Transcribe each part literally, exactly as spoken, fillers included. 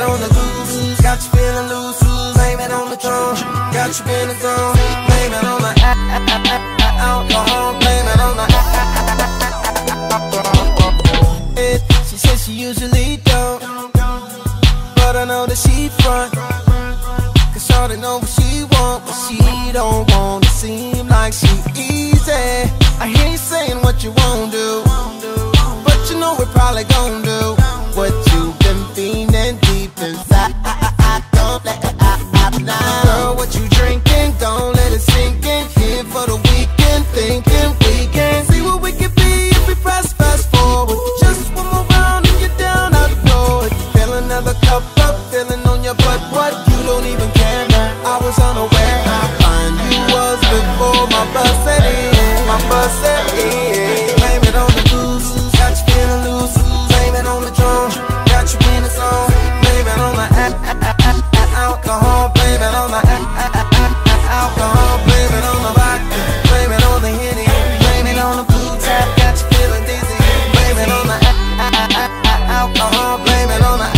on the goose. Got you feeling loose, blame it on the throne. Got you in the zone, blame it on the alcohol, blame it on the She says she usually don't, but I know that she front, cause shawty know what she want, but she don't want to seem like she easy. I hear you saying what you won't do, but you know we're probably gon' do what you've been feeling deep inside. Don't let it out now. Girl, what you drinking? Don't let it sink in. Here for the weekend, thinking we can see what we can be if we press fast forward. Just one more round and you're down, I know it. Fill another cup up, feeling on your butt. What? You don't even care now. I was unaware how fine you was before my bus set in. My bus set in. Blame it on the goose, got you feeling loose. Blame it on the drum, got you in the zone. Blame it on the alcohol, blame it on the alcohol, blame it on the vodka, blame it on the Henny, blame it on the blue tap, got you feeling dizzy. Blame it on the alcohol, blame it on the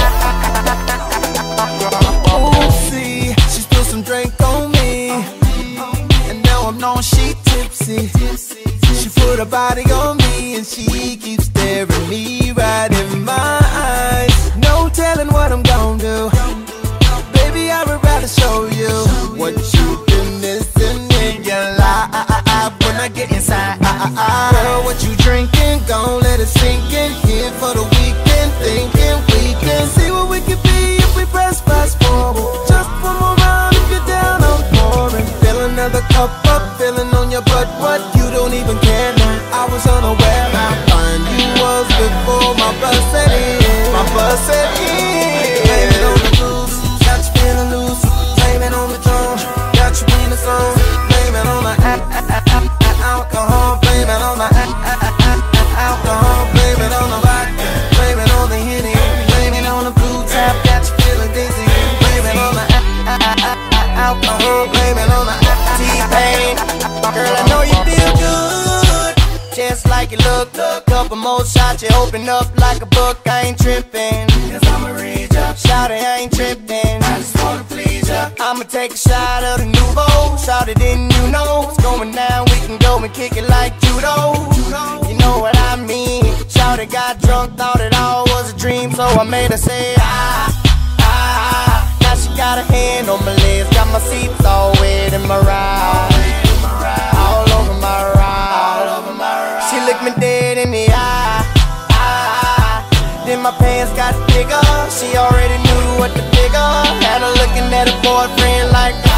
oh, see, she spilled some drink on me, and now I'm knowing she tipsy. She put her body on me, and she keeps staring me right in my eyes. No telling what I'm gon' do. Baby, I would rather show you what you've been missing in your life when I get inside. Girl, what you drinking? Gon' let it sink in. Here for the weekend, thinking we can see what we can be if we press fast forward. Just one more round if you're down, I'm pouring. Fill another cup up, feeling on your butt. What? You don't even care now. I was unaware how fine you was before my bus set in. My bus set in. Blame it on the goose, got you feeling loose. Blame it on the drum, got you in the zone. Blame it on the alcohol, blame it on the alcohol, blame it on the vodka, blame it on the Henny, blame it on the blue tap, got you feeling dizzy. Blame it on the alcohol, blame it on the T-Pain. Girl, I know you feel good, just like you look. Couple more shots, you open up like a book. I ain't tripping, cause I'ma read ya. Shout it, I ain't tripping, I just wanna please ya. I'ma take a shot of the nouveau. Shout it, didn't you know what's going down? We can go and kick it like judo. You know what I mean? Shout it, got drunk, thought it all was a dream, so I made her say ah, ah. Now she got a hand on my legs, got my seats all wet in my ride, all over my ride. She looked me dead in the eye, eye. Then my pants got bigger. She already knew what to figure. Had her looking at her boyfriend like